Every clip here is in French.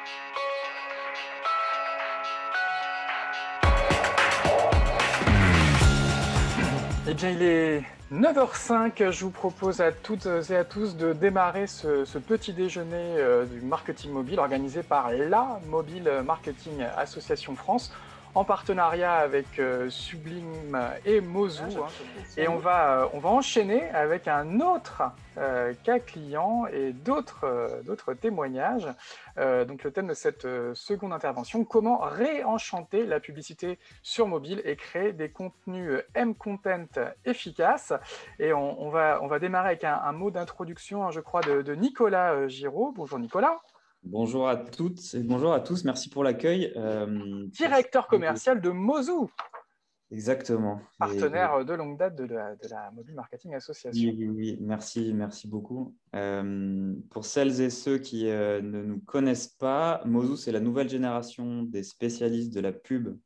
Eh bien, il est 9h05. Je vous propose à toutes et à tous de démarrer ce petit déjeuner du marketing mobile organisé par la Mobile Marketing Association France en partenariat avec Sublime et Mozu. Et on va enchaîner avec un autre cas client et d'autres témoignages. Donc le thème de cette seconde intervention, comment réenchanter la publicité sur mobile et créer des contenus M-Content efficaces. Et on va démarrer avec un mot d'introduction, je crois, de Nicolas Giraud. Bonjour Nicolas. Bonjour à toutes et bonjour à tous, merci pour l'accueil. Directeur commercial de Mozu. Exactement. Partenaire de longue date de la Mobile Marketing Association. Oui, merci beaucoup. Pour celles et ceux qui ne nous connaissent pas, Mozu, c'est la nouvelle génération des spécialistes de la pub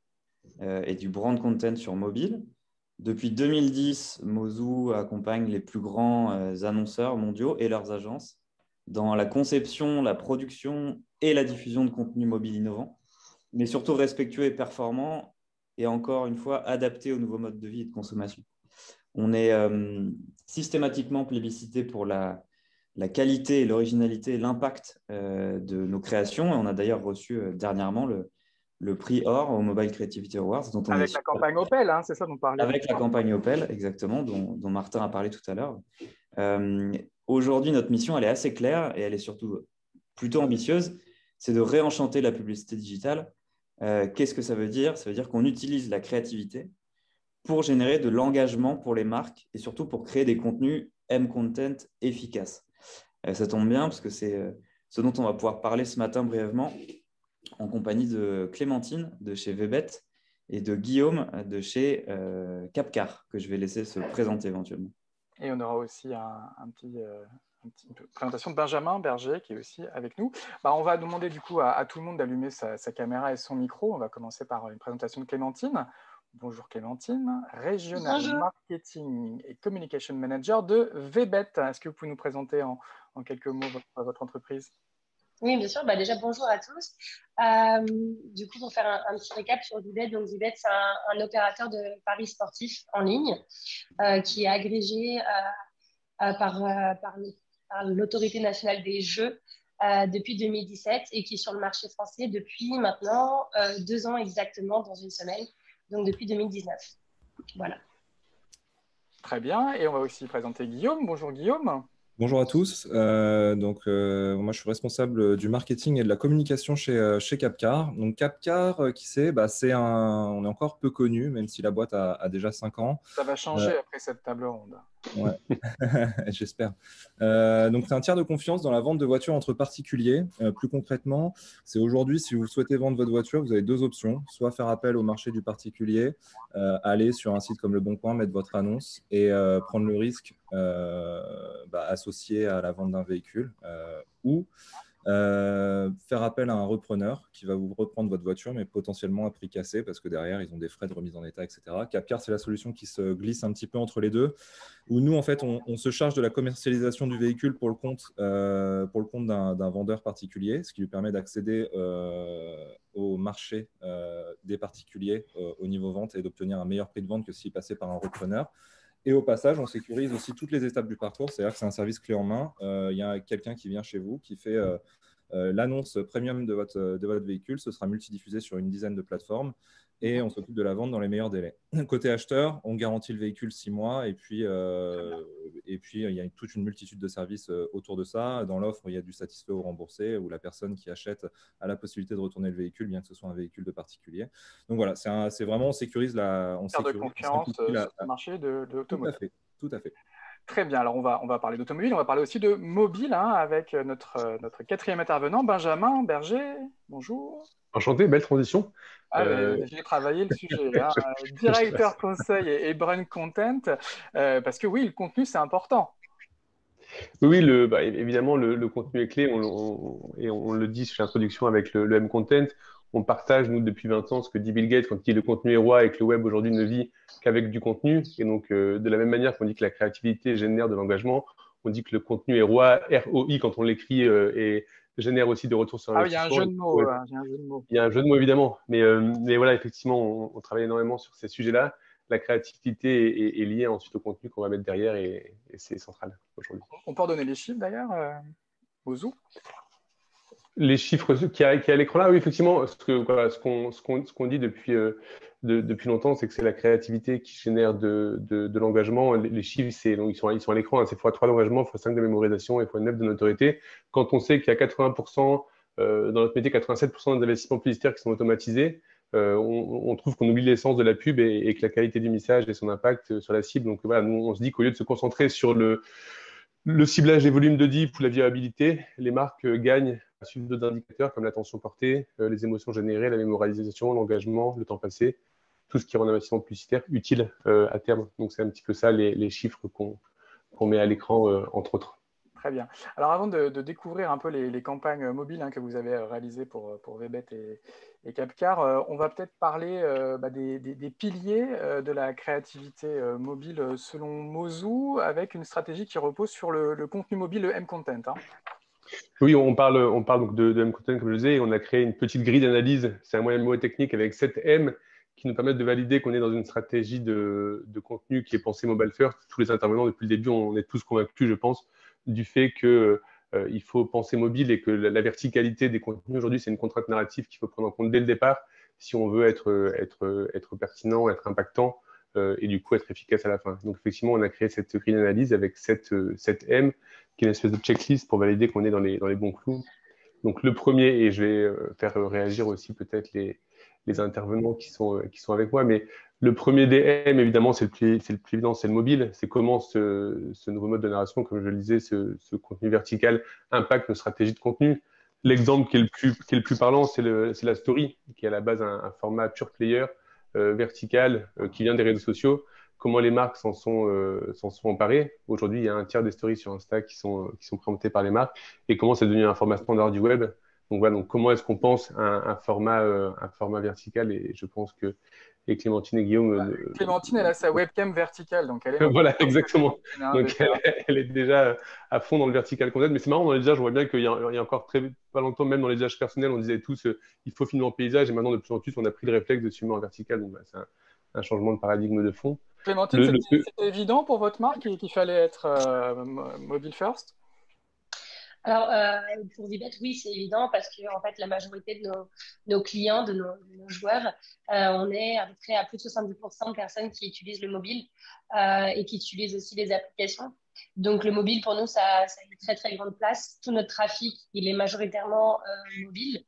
et du brand content sur mobile. Depuis 2010, Mozu accompagne les plus grands annonceurs mondiaux et leurs agences dans la conception, la production et la diffusion de contenus mobiles innovants, mais surtout respectueux et performants et encore une fois adaptés aux nouveaux modes de vie et de consommation. On est systématiquement plébiscité pour la qualité et l'originalité et l'impact de nos créations. Et on a d'ailleurs reçu dernièrement le prix Or au Mobile Creativity Awards. Avec la campagne Opel, hein, c'est ça dont on parlait. Avec la campagne Opel, exactement, dont Martin a parlé tout à l'heure. Aujourd'hui, notre mission, elle est assez claire et elle est surtout plutôt ambitieuse. C'est de réenchanter la publicité digitale. Qu'est-ce que ça veut dire? Ça veut dire qu'on utilise la créativité pour générer de l'engagement pour les marques et surtout pour créer des contenus M-Content efficaces. Ça tombe bien parce que c'est ce dont on va pouvoir parler ce matin brièvement en compagnie de Clémentine de chez Vebet et de Guillaume de chez Capcar, que je vais laisser se présenter éventuellement. Et on aura aussi une petite présentation de Benjamin Berger qui est aussi avec nous. On va demander du coup à tout le monde d'allumer sa caméra et son micro. On va commencer par une présentation de Clémentine. Bonjour Clémentine, Regional Marketing et Communication Manager de Vebet. Est-ce que vous pouvez nous présenter en quelques mots votre entreprise? Oui, bien sûr. Déjà, bonjour à tous. Du coup, pour faire un petit récap sur Vebet, donc Vebet, c'est un opérateur de paris sportifs en ligne qui est agrégé par l'Autorité nationale des jeux depuis 2017 et qui est sur le marché français depuis maintenant 2 ans exactement, dans une semaine, donc depuis 2019. Voilà. Très bien. Et on va aussi présenter Guillaume. Bonjour Guillaume. Bonjour à tous. Moi, je suis responsable du marketing et de la communication chez Capcar. Donc, Capcar, qui c'est? On est encore peu connu, même si la boîte a déjà 5 ans. Ça va changer après cette table ronde. Ouais, j'espère. Donc, c'est un tiers de confiance dans la vente de voitures entre particuliers. Plus concrètement, c'est aujourd'hui, si vous souhaitez vendre votre voiture, vous avez 2 options. Soit faire appel au marché du particulier, aller sur un site comme Le Bon Coin, mettre votre annonce et prendre le risque associé à la vente d'un véhicule, ou faire appel à un repreneur qui va vous reprendre votre voiture, mais potentiellement à prix cassé, parce que derrière, ils ont des frais de remise en état, etc. Capcar, c'est la solution qui se glisse un petit peu entre les deux, où nous, en fait, on se charge de la commercialisation du véhicule pour le compte d'un vendeur particulier, ce qui lui permet d'accéder au marché des particuliers au niveau vente et d'obtenir un meilleur prix de vente que s'il passait par un repreneur. Et au passage, on sécurise aussi toutes les étapes du parcours, c'est-à-dire que c'est un service clé en main. Il y a quelqu'un qui vient chez vous, qui fait l'annonce premium de votre véhicule. Ce sera multidiffusé sur une dizaine de plateformes et on s'occupe de la vente dans les meilleurs délais. Côté acheteur, on garantit le véhicule 6 mois et puis il y a toute une multitude de services autour de ça. Dans l'offre, il y a du satisfait ou remboursé où la personne qui achète a la possibilité de retourner le véhicule, bien que ce soit un véhicule de particulier. Donc voilà, c'est vraiment, on sécurise de confiance sur le marché de l'automobile. Tout à fait. Très bien, alors on va parler d'automobile, on va parler aussi de mobile avec notre quatrième intervenant, Benjamin Berger. Bonjour. Enchanté, belle transition. J'ai travaillé le sujet, directeur conseil et brand content, parce que oui, le contenu c'est important. Oui, évidemment, le contenu est clé, et on le dit sur l'introduction avec le M-Content. On partage, nous, depuis 20 ans, ce que dit Bill Gates quand il dit le contenu est roi et que le web aujourd'hui ne vit qu'avec du contenu. Et donc, de la même manière qu'on dit que la créativité génère de l'engagement, on dit que le contenu est roi, ROI, quand on l'écrit, et génère aussi des retours sur Ah oui, il y a un investissement. jeu de mots. Il y a un jeu de mots. Il y a un jeu de mots, évidemment. Mais voilà, effectivement, on travaille énormément sur ces sujets-là. La créativité est liée ensuite au contenu qu'on va mettre derrière et c'est central aujourd'hui. On peut redonner les chiffres d'ailleurs, Ozu. Les chiffres qu'il y a à l'écran là, oui, effectivement, voilà, ce qu'on dit depuis longtemps, c'est que c'est la créativité qui génère de l'engagement. Les chiffres, donc, ils sont à l'écran, hein, c'est x3 d'engagement, x5 de mémorisation et x9 de notoriété. Quand on sait qu'il y a 80%, dans notre métier, 87% des investissements publicitaires qui sont automatisés, on trouve qu'on oublie l'essence de la pub et que la qualité du message et son impact sur la cible. Donc voilà, nous, on se dit qu'au lieu de se concentrer sur le ciblage des volumes de DIP ou la viabilité, les marques gagnent à suivre d'autres indicateurs comme l'attention portée, les émotions générées, la mémorisation, l'engagement, le temps passé, tout ce qui rend l'investissement publicitaire utile à terme. Donc c'est un petit peu ça les chiffres qu'on met à l'écran, entre autres. Très bien. Alors avant de découvrir un peu les campagnes mobiles que vous avez réalisées pour Webbet et Capcar, on va peut-être parler des piliers de la créativité mobile selon Mozu, avec une stratégie qui repose sur le contenu mobile, le M-Content. Oui, on parle donc de M-Content, comme je le disais, et on a créé une petite grille d'analyse. C'est un moyen de technique avec 7 M qui nous permettent de valider qu'on est dans une stratégie de contenu qui est pensée mobile first. Tous les intervenants, depuis le début, on est tous convaincus, je pense, du fait que il faut penser mobile et que la verticalité des contenus aujourd'hui, c'est une contrainte narrative qu'il faut prendre en compte dès le départ si on veut être pertinent, être impactant et du coup être efficace à la fin. Donc effectivement, on a créé cette grille d'analyse avec 7 M qui est une espèce de checklist pour valider qu'on est dans les bons clous. Donc le premier, et je vais faire réagir aussi peut-être les intervenants qui sont avec moi, mais le premier DM, évidemment, c'est le plus évident, c'est le mobile. C'est comment ce nouveau mode de narration, comme je le disais, ce contenu vertical impacte nos stratégies de contenu. L'exemple qui est le plus parlant, c'est la story, qui est à la base un format pure player vertical qui vient des réseaux sociaux. Comment les marques s'en sont emparées. Aujourd'hui, il y a un tiers des stories sur Insta qui sont présentées par les marques et comment c'est devenu un format standard du web. Donc voilà, donc comment est-ce qu'on pense un format vertical et je pense que Clémentine et Guillaume. Clémentine, elle a sa webcam verticale, donc elle est voilà, exactement. Donc elle est déjà à fond dans le vertical content. Mais c'est marrant, dans les usages, on voit bien qu'il y a encore pas longtemps, même dans les usages personnels, on disait tous il faut filmer en paysage et maintenant de plus en plus, on a pris le réflexe de filmer en vertical. Donc c'est un changement de paradigme de fond. Clémentine, c'était évident pour votre marque qu'il fallait être mobile first? Alors, pour Vibet, oui, c'est évident parce que en fait, la majorité de nos clients, de nos joueurs, on est à peu près à plus de 70% de personnes qui utilisent le mobile et qui utilisent aussi les applications. Donc, le mobile, pour nous, ça a une très, très grande place. Tout notre trafic, il est majoritairement mobile.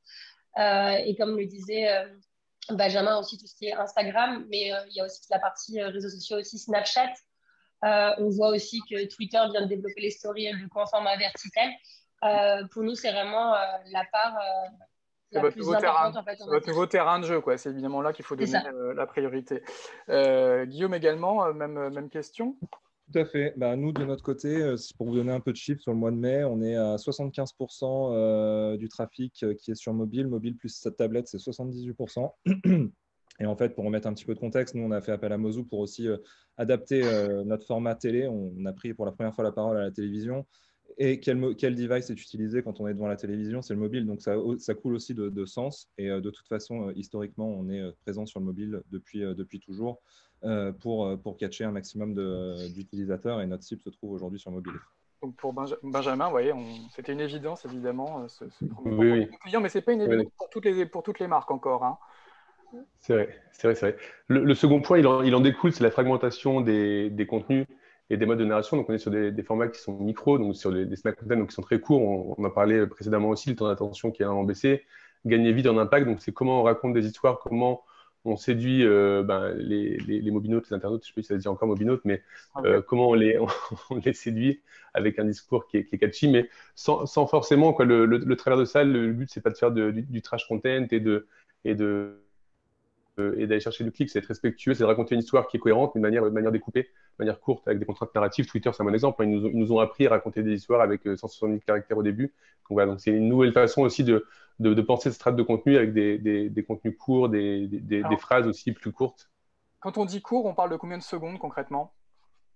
Et comme le disait Benjamin, aussi tout ce qui est Instagram, mais il y a aussi la partie réseaux sociaux, aussi Snapchat. On voit aussi que Twitter vient de développer les stories du coup en format vertical. Pour nous, c'est vraiment la part la plus importante. En fait, c'est votre nouveau terrain de jeu, quoi. C'est évidemment là qu'il faut donner la priorité. Guillaume également, même question. Tout à fait. Nous, de notre côté, pour vous donner un peu de chiffres, sur le mois de mai, on est à 75% du trafic qui est sur mobile. Mobile plus sa tablette, c'est 78%. Et en fait, pour remettre un petit peu de contexte, nous, on a fait appel à Mozu pour aussi adapter notre format télé. On a pris pour la première fois la parole à la télévision. Et quel device est utilisé quand on est devant la télévision? C'est le mobile. Donc, ça coule aussi de sens. Et de toute façon, historiquement, on est présent sur le mobile depuis toujours pour catcher un maximum d'utilisateurs. Et notre cible se trouve aujourd'hui sur mobile. Donc pour Benjamin, voyez, c'était une évidence, évidemment, ce oui. client, mais ce n'est pas une évidence pour toutes les marques encore. Hein. C'est vrai. Le second point, il en découle, c'est la fragmentation des contenus et des modes de narration. Donc, on est sur des formats qui sont micro, donc sur des snack content, donc qui sont très courts. On en parlait précédemment aussi, le temps d'attention qui est vraiment baissé. Gagner vite en impact, donc c'est comment on raconte des histoires, comment on séduit les mobinautes, les internautes, je ne sais pas si ça se dit encore mobinautes, mais comment on les séduit avec un discours qui est catchy, mais sans forcément, quoi, le travers de ça, le but, c'est pas de faire du trash content et d'aller chercher du clic, c'est être respectueux, c'est de raconter une histoire qui est cohérente, mais de manière découpée, de manière courte, avec des contraintes narratives. Twitter, c'est un bon exemple. Ils nous ont appris à raconter des histoires avec 170 caractères au début. Donc voilà, donc c'est une nouvelle façon aussi de penser cette strate de contenu avec des contenus courts, des phrases aussi plus courtes. Quand on dit court, on parle de combien de secondes concrètement?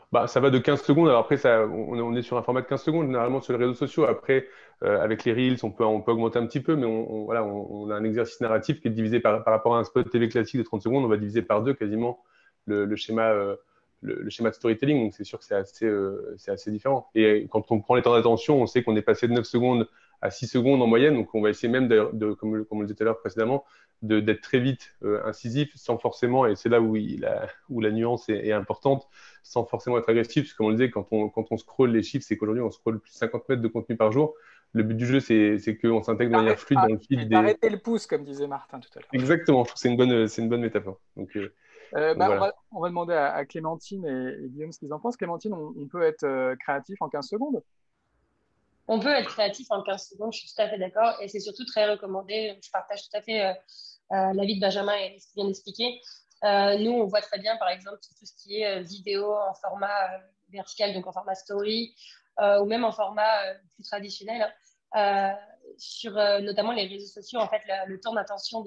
Ça va de 15 secondes. Alors après, on est sur un format de 15 secondes, généralement sur les réseaux sociaux. Après, avec les Reels, on peut augmenter un petit peu, mais voilà, on a un exercice narratif qui est divisé par rapport à un spot TV classique de 30 secondes. On va diviser par deux quasiment le schéma, le schéma de storytelling. Donc, c'est sûr que c'est assez différent. Et quand on prend les temps d'attention, on sait qu'on est passé de 9 secondes à 6 secondes en moyenne. Donc, on va essayer même, comme on le disait tout à l'heure précédemment, d'être très vite incisif sans forcément, et c'est là où la nuance est importante, sans forcément être agressif, parce que comme on le disait, quand on scrolle les chiffres, c'est qu'aujourd'hui, on scrolle plus de 50 mètres de contenu par jour. Le but du jeu, c'est qu'on s'intègre de manière fluide dans le feed des… Arrêtez le pouce, comme disait Martin tout à l'heure. Exactement, je trouve que c'est une bonne métaphore. Donc voilà. On va demander à Clémentine et Guillaume ce qu'ils en pensent. Clémentine, on peut être créatif en 15 secondes? On peut être créatif en 15 secondes, je suis tout à fait d'accord. Et c'est surtout très recommandé. Je partage tout à fait l'avis de Benjamin et ce qu'il vient d'expliquer. Nous, on voit très bien, par exemple, tout ce qui est vidéo en format vertical, donc en format story, ou même en format plus traditionnel, sur notamment les réseaux sociaux. En fait, le temps d'attention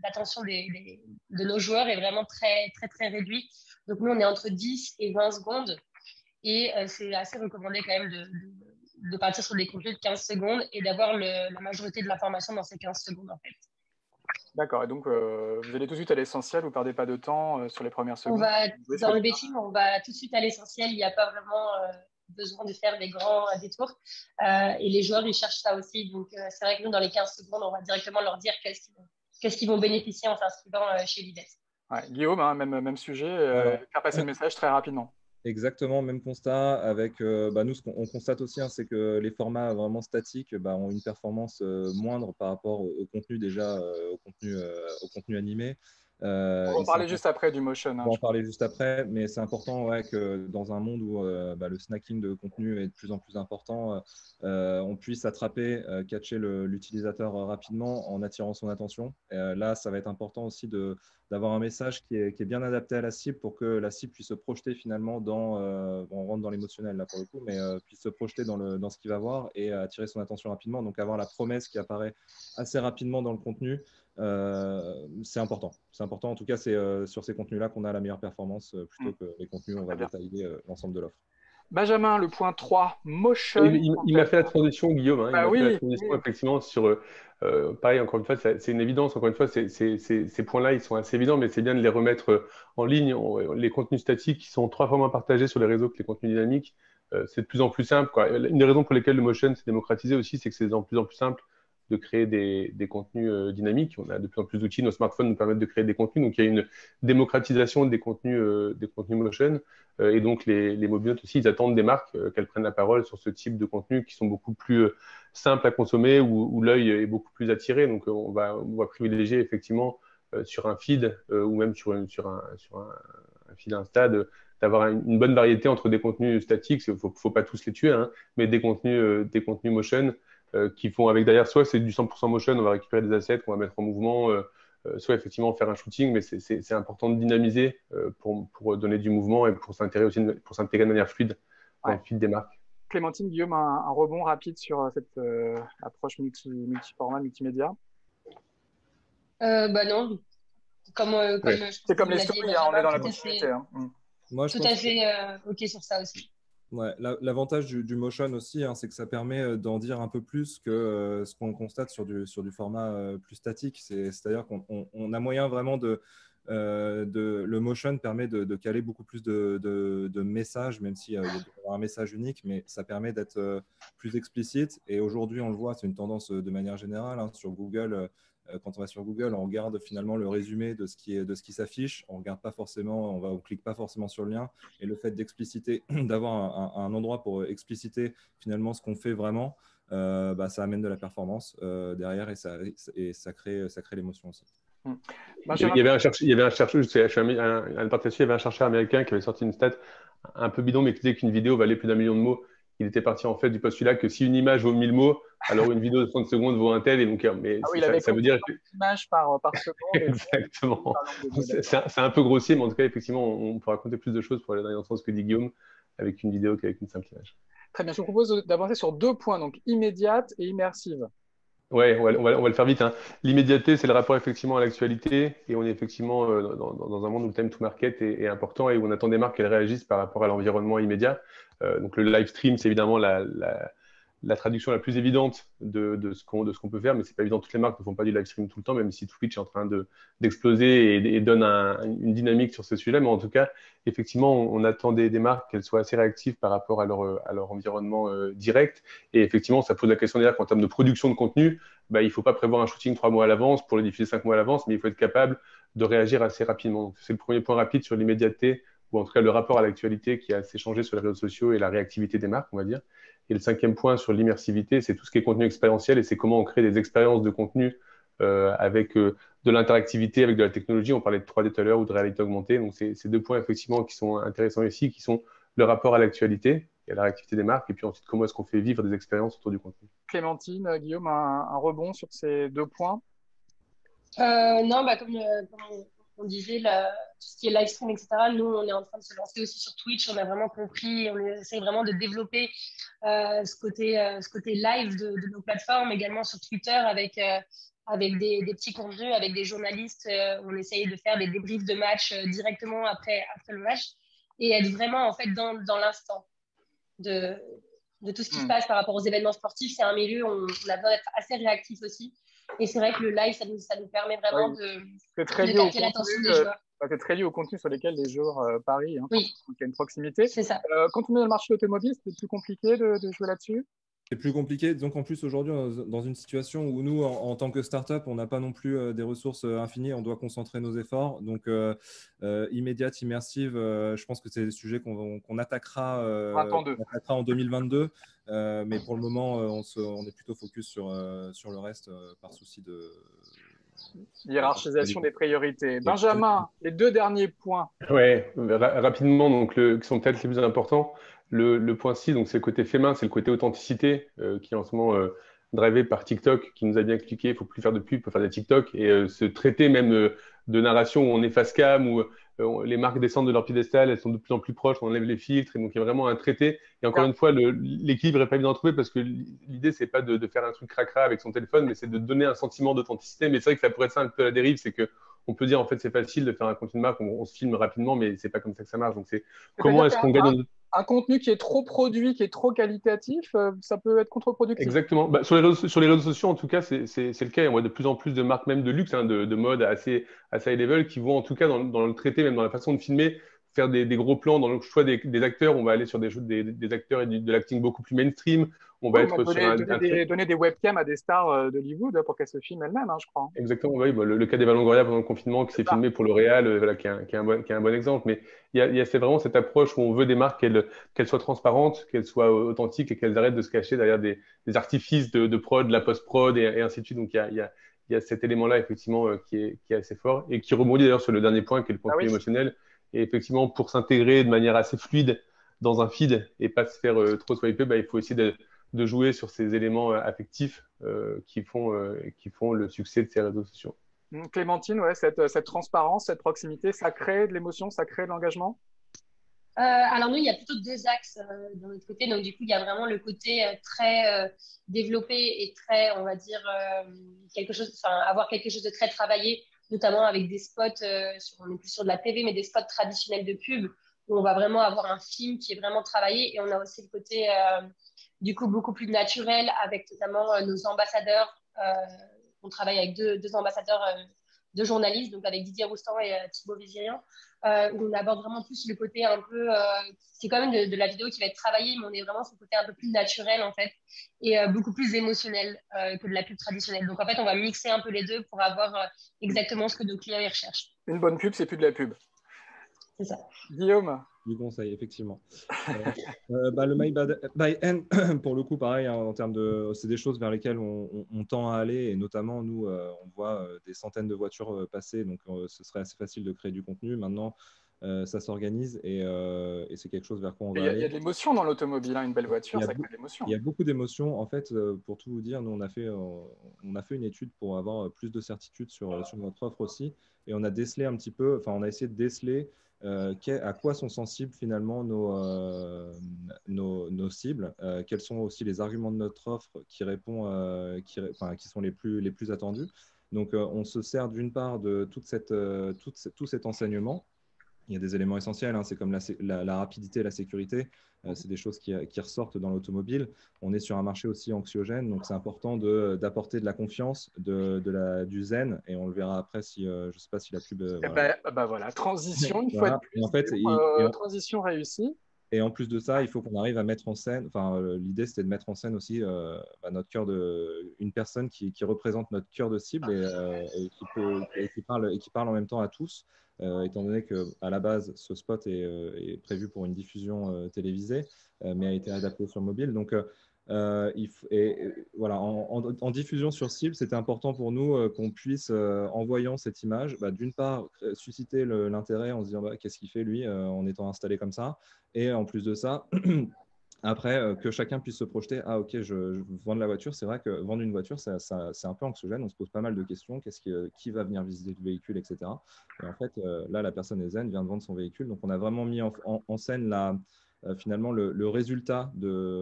de nos joueurs est vraiment très, très, très réduit. Donc, nous, on est entre 10 et 20 secondes. Et c'est assez recommandé quand même de partir sur des contenus de 15 secondes et d'avoir la majorité de l'information dans ces 15 secondes, en fait. D'accord, et donc vous allez tout de suite à l'essentiel, vous ne perdez pas de temps sur les premières secondes? Dans le betting, on va tout de suite à l'essentiel, il n'y a pas vraiment besoin de faire des grands détours. Et les joueurs, ils cherchent ça aussi. Donc, c'est vrai que nous, dans les 15 secondes, on va directement leur dire qu'est-ce qu'ils vont bénéficier en s'inscrivant chez Libet. Ouais, Guillaume, hein, même sujet, faire passer le message très rapidement. Exactement, même constat avec nous, ce qu'on constate aussi, c'est que les formats vraiment statiques ont une performance moindre par rapport au contenu déjà, au contenu animé. On va en parler juste après du motion. On va en parler juste après, mais c'est important que dans un monde où le snacking de contenu est de plus en plus important, on puisse attraper, catcher l'utilisateur rapidement en attirant son attention. Là, ça va être important aussi d'avoir un message qui est bien adapté à la cible pour que la cible puisse se projeter finalement on rentre dans l'émotionnel là pour le coup, mais puisse se projeter dans ce qu'il va voir et attirer son attention rapidement. Donc avoir la promesse qui apparaît assez rapidement dans le contenu, c'est important. C'est important. En tout cas, c'est sur ces contenus-là qu'on a la meilleure performance plutôt que les contenus où on va détailler l'ensemble de l'offre. Benjamin, le point 3, motion. Il m'a fait la transition, Guillaume. Il m'a fait la transition, effectivement, sur… pareil, encore une fois, c'est une évidence. Encore une fois, ces points-là, ils sont assez évidents, mais c'est bien de les remettre en ligne. Les contenus statiques qui sont 3 fois moins partagés sur les réseaux que les contenus dynamiques, c'est de plus en plus simple, quoi. Une des raisons pour lesquelles le motion s'est démocratisé aussi, c'est que c'est de plus en plus simple de créer des contenus dynamiques. On a de plus en plus d'outils, nos smartphones nous permettent de créer des contenus. Donc, il y a une démocratisation des contenus motion. Et donc, les mobiliotes aussi, ils attendent des marques qu'elles prennent la parole sur ce type de contenus qui sont beaucoup plus simples à consommer, où l'œil est beaucoup plus attiré. Donc, on va privilégier effectivement sur un feed ou même sur un feed Insta d'avoir une bonne variété entre des contenus statiques. Il ne faut pas tous les tuer, mais des contenus motion qui font avec derrière, soit c'est du 100% motion, on va récupérer des assets qu'on va mettre en mouvement, soit effectivement faire un shooting, mais c'est important de dynamiser pour donner du mouvement et pour s'intégrer de manière fluide dans le feed des marques. Clémentine, Guillaume, un rebond rapide sur cette approche multiformat, multimédia? Non, c'est comme les stories, on est dans la continuité. Moi, je tout à fait OK sur ça aussi. Ouais, l'avantage du motion aussi, c'est que ça permet d'en dire un peu plus que ce qu'on constate sur du format plus statique. C'est-à-dire qu'on a moyen vraiment le motion permet de caler beaucoup plus de messages, même s'il y a un message unique, mais ça permet d'être plus explicite. Et aujourd'hui, on le voit, c'est une tendance de manière générale sur Google. Quand on va sur Google, on regarde finalement le résumé de ce qui s'affiche. On clique pas forcément sur le lien. Et le fait d'expliciter, d'avoir un endroit pour expliciter finalement ce qu'on fait vraiment, ça amène de la performance derrière et ça crée l'émotion aussi. Il y avait un chercheur, il y avait un chercheur américain qui avait sorti une stat un peu bidon, mais qui disait qu'une vidéo valait plus d'1 million de mots. Il était parti en fait du postulat que si une image vaut 1000 mots, alors une vidéo de 30 secondes vaut un tel. Et donc, ça veut dire une image par seconde. Exactement. C'est un peu grossier, mais en tout cas, effectivement, on peut raconter plus de choses pour aller dans le sens que dit Guillaume avec une vidéo qu'avec une simple image. Très bien. Je vous propose d'avancer sur 2 points, donc immédiate et immersive. Ouais, on va le faire vite, hein. L'immédiateté, c'est le rapport effectivement à l'actualité. Et on est effectivement dans un monde où le time to market est important et où on attend des marques qu'elles réagissent par rapport à l'environnement immédiat. Donc le live stream, c'est évidemment la traduction la plus évidente de ce qu'on peut faire, mais c'est pas évident. Toutes les marques ne font pas du live stream tout le temps, même si Twitch est en train d'exploser et donne une dynamique sur ce sujet. Mais en tout cas, effectivement, on attend des marques qu'elles soient assez réactives par rapport à leur environnement direct. Et effectivement, ça pose la question d'ailleurs qu'en termes de production de contenu, bah, il ne faut pas prévoir un shooting 3 mois à l'avance pour le diffuser 5 mois à l'avance, mais il faut être capable de réagir assez rapidement. Donc, c'est le premier point rapide sur l'immédiateté, ou en tout cas le rapport à l'actualité qui a assez changé sur les réseaux sociaux et la réactivité des marques, on va dire. Et le cinquième point sur l'immersivité, c'est tout ce qui est contenu expérientiel et c'est comment on crée des expériences de contenu avec de l'interactivité, avec de la technologie. On parlait de 3D tout à l'heure ou de réalité augmentée. Donc, c'est deux points effectivement qui sont intéressants ici, qui sont le rapport à l'actualité et à la réactivité des marques, et puis ensuite comment est-ce qu'on fait vivre des expériences autour du contenu. Clémentine, Guillaume, un rebond sur ces 2 points. Non, bah, comme on disait, tout ce qui est live stream, etc., nous, on est en train de se lancer aussi sur Twitch. On a vraiment compris, on essaie vraiment de développer ce côté live de nos plateformes, également sur Twitter avec des petits contenus, avec des journalistes. On essaye de faire des débriefs de match directement après le match et être vraiment en fait dans l'instant de, de tout ce qui se passe par rapport aux événements sportifs. C'est un milieu où on a besoin d'être assez réactif aussi. Et c'est vrai que le live, ça nous permet vraiment C'est très de lié au capter l'attention contenu, des joueurs. c'est très lié au contenu sur lesquels les joueurs parient, hein, Oui, donc il y a une proximité. c'est ça. Quand on est dans le marché automobile, c'est plus compliqué de jouer là-dessus. C'est plus compliqué. Donc, en plus, aujourd'hui, dans une situation où nous, en tant que startup, on n'a pas non plus des ressources infinies, on doit concentrer nos efforts. Donc, immédiate, immersive, je pense que c'est des sujets qu'on attaquera, Printemps 2. en 2022. Mais pour le moment, on est plutôt focus sur le reste par souci de Hiérarchisation des priorités. Benjamin, les 2 derniers points. Ouais, rapidement, donc qui sont peut-être les plus importants. Le point 6, donc c'est le côté fait main, c'est le côté authenticité qui est en ce moment drivé par TikTok, qui nous a bien cliqué. Il faut plus faire de pub, il faut faire des TikTok et se traiter même de narration où on est face cam, où les marques descendent de leur piédestal, elles sont de plus en plus proches, on enlève les filtres, et donc il y a vraiment un traité. Et encore une fois, l'équilibre n'est pas évident à trouver parce que l'idée, c'est pas de faire un truc cracra avec son téléphone, mais c'est de donner un sentiment d'authenticité. Mais c'est vrai que ça pourrait être ça un peu à la dérive, c'est que on peut dire en fait c'est facile de faire un contenu de marque, on se filme rapidement, mais c'est pas comme ça que ça marche. Donc c'est comment est-ce qu'on gagne un contenu qui est trop produit, qui est trop qualitatif, ça peut être contre-productif. Exactement. Bah, sur les réseaux sociaux, en tout cas, c'est le cas. Et on voit de plus en plus de marques, même de luxe, hein, de mode assez high level, qui vont en tout cas dans le traité, même dans la façon de filmer, faire des gros plans. Dans le choix des acteurs, on va aller sur des acteurs et de l'acting beaucoup plus mainstream. On va être sur donner des webcams à des stars d'Hollywood pour qu'elles se filment elles-mêmes, hein, je crois. Exactement, oui. Bah, le cas d'Eva Longoria pendant le confinement qui s'est filmé pour L'Oréal, voilà, qui est un bon exemple. Mais il y a vraiment cette approche où on veut des marques qu'elles soient transparentes, qu'elles soient authentiques et qu'elles arrêtent de se cacher derrière des artifices de prod, de la post-prod et ainsi de suite. Donc il y a cet élément-là effectivement qui est assez fort et qui rebondit d'ailleurs sur le dernier point qui est le contenu émotionnel. Et effectivement, pour s'intégrer de manière assez fluide dans un feed et pas se faire trop swiper, bah, il faut essayer de jouer sur ces éléments affectifs qui font le succès de ces réseaux sociaux. Clémentine, ouais, cette transparence, cette proximité, ça crée de l'émotion, ça crée de l'engagement? Alors nous, il y a plutôt 2 axes de notre côté. Donc du coup, il y a vraiment le côté très développé et très, on va dire, avoir quelque chose de très travaillé, notamment avec des spots, on est plus sur de la TV, mais des spots traditionnels de pub, où on va vraiment avoir un film qui est vraiment travaillé. Et on a aussi le côté, du coup, beaucoup plus naturel, avec notamment nos ambassadeurs. On travaille avec deux ambassadeurs de journalistes, donc avec Didier Roustan et Thibaut Vizirian, où on aborde vraiment plus le côté un peu, c'est quand même de la vidéo qui va être travaillée, mais on est vraiment sur le côté un peu plus naturel en fait, et beaucoup plus émotionnel que de la pub traditionnelle. Donc en fait, on va mixer un peu les deux pour avoir exactement ce que nos clients y recherchent. Une bonne pub, c'est plus de la pub. C'est ça. Guillaume? Du conseil, effectivement. Le Made by N, pour le coup, pareil, hein, en termes c'est des choses vers lesquelles on tend à aller, et notamment, nous, on voit des centaines de voitures passer, donc ce serait assez facile de créer du contenu. Maintenant, ça s'organise et c'est quelque chose vers quoi on va aller. Il y a de l'émotion dans l'automobile, hein, une belle voiture, ça crée de l'émotion. Il y a beaucoup d'émotions. En fait, pour tout vous dire, nous, on a fait une étude pour avoir plus de certitude sur notre offre aussi, et on a décelé un petit peu, enfin, on a essayé de déceler à quoi sont sensibles finalement nos cibles, quels sont aussi les arguments de notre offre qui sont les plus attendus. Donc, on se sert d'une part de tout cet enseignement. Il y a des éléments essentiels, hein, c'est comme la rapidité, la sécurité. C'est des choses qui ressortent dans l'automobile. On est sur un marché aussi anxiogène, donc c'est important d'apporter de la confiance, du zen, et on le verra après si, je ne sais pas si la pub… voilà. Voilà, transition, une fois de Voilà. plus, Et en fait, transition réussie. et en plus de ça, il faut qu'on arrive à mettre en scène, l'idée c'était de mettre en scène aussi une personne qui représente notre cœur de cible et qui parle en même temps à tous, étant donné qu'à la base, ce spot est prévu pour une diffusion télévisée, mais a été adapté sur mobile. Donc, voilà, en diffusion sur cible, c'était important pour nous qu'on puisse, en voyant cette image, d'une part, susciter l'intérêt en se disant qu'est-ce qu'il fait lui en étant installé comme ça. Et en plus de ça, après, que chacun puisse se projeter, ah ok, je vends de la voiture. C'est vrai que vendre une voiture, c'est un peu anxiogène. On se pose pas mal de questions. Qui va venir visiter le véhicule, etc. Et en fait, là, la personne est zen, vient de vendre son véhicule. Donc, on a vraiment mis en scène finalement le résultat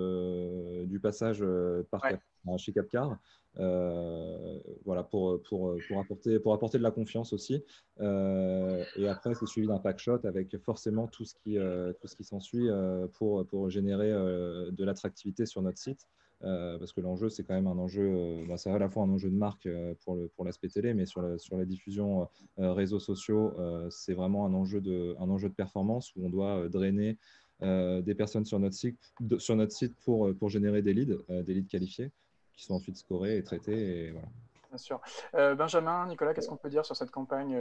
du passage chez Capcar. Voilà, pour apporter de la confiance aussi. Et après, c'est suivi d'un pack shot avec forcément tout ce qui s'ensuit pour générer de l'attractivité sur notre site. Parce que l'enjeu, c'est quand même un enjeu, c'est à la fois un enjeu de marque pour l'aspect télé, mais sur la diffusion réseaux sociaux, c'est vraiment un enjeu de performance où on doit drainer des personnes sur notre site pour générer des leads qualifiés qui sont ensuite scorés et traités. Et voilà. Bien sûr. Benjamin, Nicolas, qu'est-ce qu'on peut dire sur cette campagne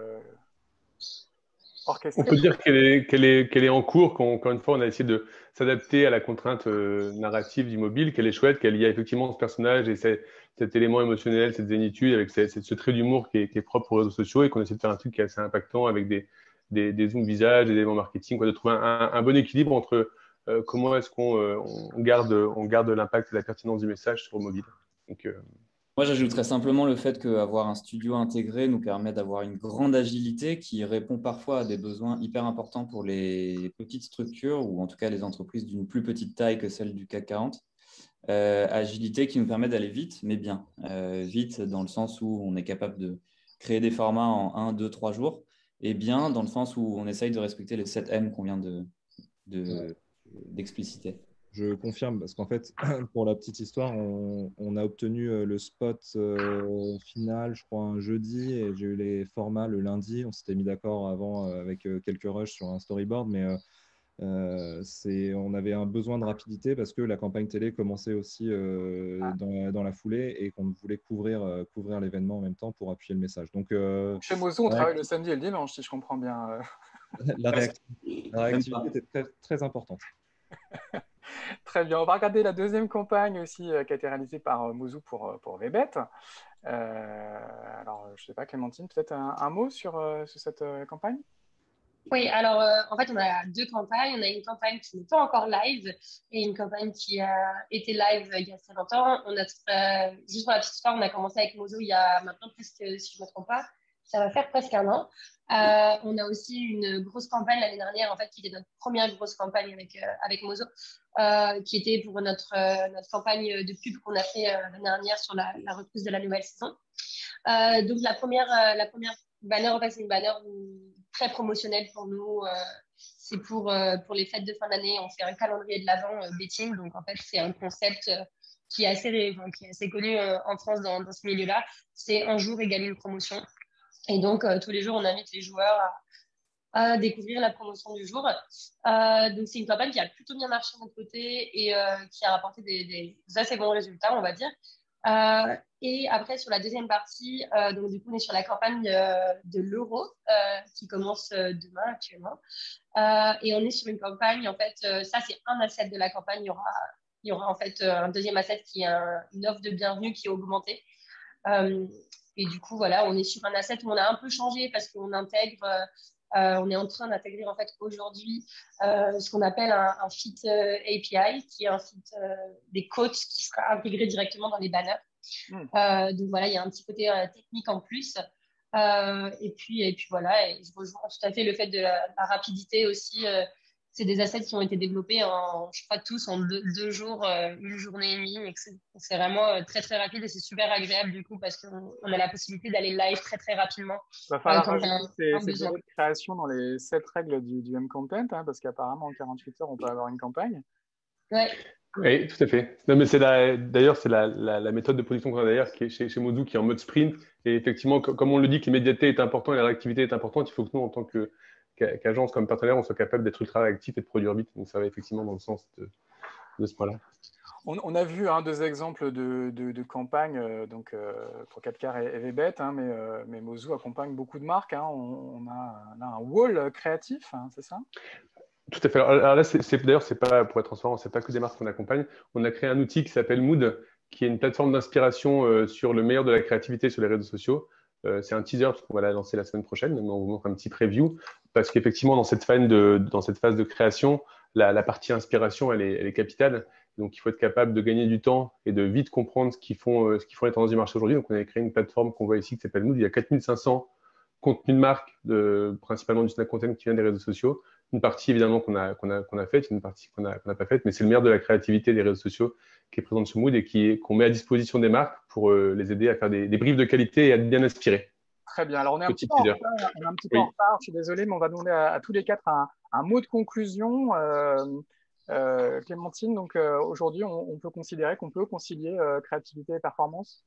orchestrée? On peut dire qu'elle est en cours, qu'encore une fois, on a essayé de s'adapter à la contrainte narrative du mobile, qu'elle est chouette, qu'il y a effectivement ce personnage et cet élément émotionnel, cette zénitude, avec ce trait d'humour qui est propre aux réseaux sociaux et qu'on essaie de faire un truc qui est assez impactant avec des zooms visages, des éléments marketing, de trouver un bon équilibre entre comment est-ce qu'on garde l'impact et la pertinence du message sur le mobile. Donc, Moi, j'ajouterais simplement le fait qu'avoir un studio intégré nous permet d'avoir une grande agilité qui répond parfois à des besoins hyper importants pour les petites structures ou en tout cas les entreprises d'une plus petite taille que celle du CAC 40. Agilité qui nous permet d'aller vite, mais bien. Vite dans le sens où on est capable de créer des formats en 1, 2, 3 jours et bien dans le sens où on essaye de respecter les 7 M qu'on vient d'expliciter. Je confirme, parce qu'en fait, pour la petite histoire, on a obtenu le spot final, je crois, un jeudi, et j'ai eu les formats le lundi. On s'était mis d'accord avant avec quelques rushs sur un storyboard, mais on avait un besoin de rapidité parce que la campagne télé commençait aussi dans la foulée et qu'on voulait couvrir l'événement en même temps pour appuyer le message. Donc, chez Mozo, on travaille le samedi et le dimanche, si je comprends bien. La réactivité était très, très importante. Très bien. On va regarder la deuxième campagne aussi qui a été réalisée par Mouzou pour Vebet. Alors, je ne sais pas, Clémentine, peut-être un mot sur cette campagne? Oui, alors en fait, on a deux campagnes. On a une campagne qui n'est pas encore live et une campagne qui a été live il y a assez longtemps. Juste pour la petite histoire, on a commencé avec Mozo il y a maintenant presque, si je ne me trompe pas, ça va faire presque un an. On a aussi une grosse campagne l'année dernière, en fait, qui était notre première grosse campagne avec Mozo, qui était pour notre campagne de pub qu'on a fait l'année dernière sur la reprise de la nouvelle saison. Donc la première banner, en fait, c'est une banner très promotionnelle pour nous. C'est pour les fêtes de fin d'année. On fait un calendrier de l'Avent betting. Donc en fait, c'est un concept qui est assez connu en France dans ce milieu-là. C'est un jour égale une promotion. Et donc tous les jours, on invite les joueurs à découvrir la promotion du jour. Donc c'est une campagne qui a plutôt bien marché de notre côté et qui a rapporté des assez bons résultats, on va dire. Et après, sur la deuxième partie, donc du coup, on est sur la campagne de l'euro qui commence demain actuellement. Et on est sur une campagne, en fait, ça c'est un asset de la campagne. Il y aura en fait un deuxième asset qui est une offre de bienvenue qui est augmentée. Et du coup, voilà, on est sur un asset où on a un peu changé parce qu'on on est en train d'intégrer en fait aujourd'hui ce qu'on appelle un fit API, qui est un fit des codes qui sera intégré directement dans les banners. Donc voilà, il y a un petit côté technique en plus. Et puis voilà, et je rejoins tout à fait le fait de la rapidité aussi. C'est des assets qui ont été développés je crois tous en deux jours, une journée et demie. Et c'est vraiment très très rapide et c'est super agréable du coup parce qu'on a la possibilité d'aller live très très rapidement. Il va falloir quand rajouter ces besoin. délais de création dans les 7 règles du M-Content, hein, parce qu'apparemment en 48 heures, on peut avoir une campagne. Ouais. Oui, tout à fait. Non, mais d'ailleurs, c'est la méthode de production qu'on a d'ailleurs qui est chez Mozu, qui est en mode sprint. Et effectivement, comme on le dit que l'immédiateté est importante et la réactivité est importante, il faut que nous, en tant qu'agence, comme partenaire, on soit capable d'être ultra réactif et de produire vite. Donc, ça va effectivement dans le sens de ce point-là. On a vu 2 exemples de campagnes pour 4Car et VBET, hein, mais Mozu accompagne beaucoup de marques. Hein. On a un wall créatif, hein, c'est ça? Tout à fait. Alors là, d'ailleurs, c'est pas, pour être transparent, c'est pas que des marques qu'on accompagne. On a créé un outil qui s'appelle Mood, qui est une plateforme d'inspiration sur le meilleur de la créativité sur les réseaux sociaux. C'est un teaser parce qu'on va la lancer la semaine prochaine, mais on vous montre un petit preview parce qu'effectivement, dans cette phase de création, la partie inspiration, elle est capitale. Donc, il faut être capable de gagner du temps et de vite comprendre ce qu'ils font les tendances du marché aujourd'hui. Donc, on a créé une plateforme qu'on voit ici qui s'appelle Mood. Il y a 4500 contenus de marque, principalement du snack content qui vient des réseaux sociaux. Une partie évidemment qu'on a faite, une partie qu'on n'a pas faite, mais c'est le meilleur de la créativité des réseaux sociaux qui est présent sur Mood et qu'on met à disposition des marques pour les aider à faire des briefs de qualité et à bien inspirer. Très bien. Alors, on est un petit peu en retard, je suis désolé, mais on va demander à tous les 4 un mot de conclusion. Clémentine, donc aujourd'hui, on peut considérer qu'on peut concilier créativité et performance?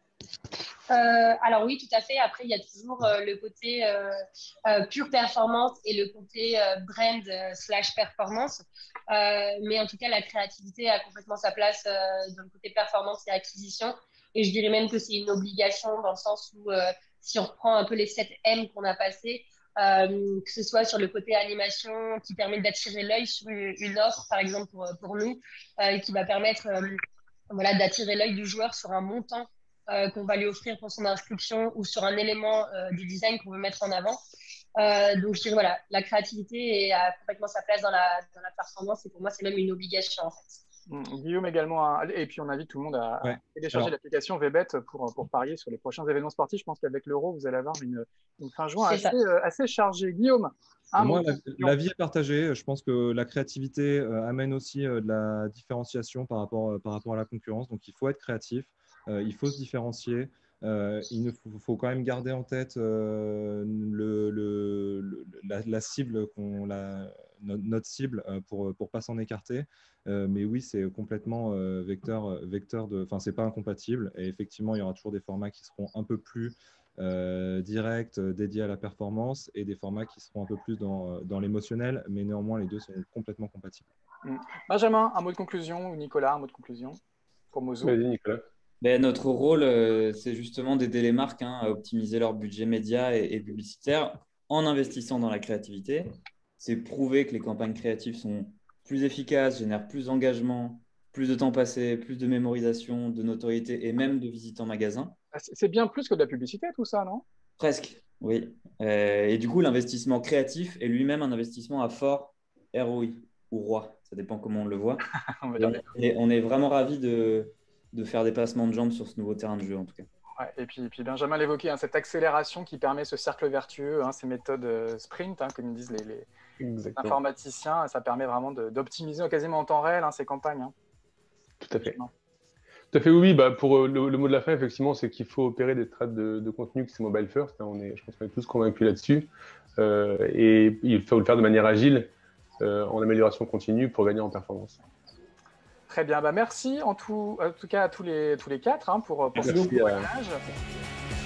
Alors oui, tout à fait. Après, il y a toujours le côté pure performance et le côté brand / performance. Mais en tout cas, la créativité a complètement sa place dans le côté performance et acquisition. Et je dirais même que c'est une obligation dans le sens où si on reprend un peu les 7 M qu'on a passés, que ce soit sur le côté animation qui permet d'attirer l'œil sur une offre, par exemple pour nous, qui va permettre d'attirer l'œil du joueur sur un montant qu'on va lui offrir pour son inscription ou sur un élément du design qu'on veut mettre en avant. Donc, je dirais, la créativité a complètement sa place dans la performance et pour moi, c'est même une obligation en fait. Guillaume également, et puis on invite tout le monde à télécharger l'application VBET pour parier sur les prochains événements sportifs. Je pense qu'avec l'Euro, vous allez avoir une fin juin assez chargée. Guillaume, moi, la vie est partagée. Je pense que la créativité amène aussi de la différenciation par rapport à la concurrence. Donc, il faut être créatif, il faut se différencier. Il faut quand même garder en tête la cible, notre cible pour pas s'en écarter. Mais oui, c'est complètement vecteur de. Enfin, c'est pas incompatible. Et effectivement, il y aura toujours des formats qui seront un peu plus directs, dédiés à la performance, et des formats qui seront un peu plus dans l'émotionnel. Mais néanmoins, les deux sont complètement compatibles. Benjamin, un mot de conclusion, ou Nicolas, un mot de conclusion pour Mozu? Vas-y, Nicolas. Notre rôle, c'est justement d'aider les marques à optimiser leur budget média et publicitaire en investissant dans la créativité. C'est prouver que les campagnes créatives sont plus efficaces, génèrent plus d'engagement, plus de temps passé, plus de mémorisation, de notoriété et même de visites en magasin. C'est bien plus que de la publicité, tout ça, non? Presque, oui. Et du coup, l'investissement créatif est lui-même un investissement à fort ROI ou ROI. Ça dépend comment on le voit. On est vraiment ravis de faire des passements de jambes sur ce nouveau terrain de jeu, en tout cas. Ouais, et puis Benjamin l'évoquait, cette accélération qui permet ce cercle vertueux, ces méthodes sprint, comme disent les informaticiens, ça permet vraiment d'optimiser quasiment en temps réel ces campagnes. Tout à fait. Tout à fait, oui. Pour le mot de la fin, effectivement, c'est qu'il faut opérer des strates de contenu qui sont mobile first. Je pense qu'on est tous convaincus là-dessus. Et il faut le faire de manière agile, en amélioration continue pour gagner en performance. Très bien, merci en tout cas à tous les 4 pour ce témoignage.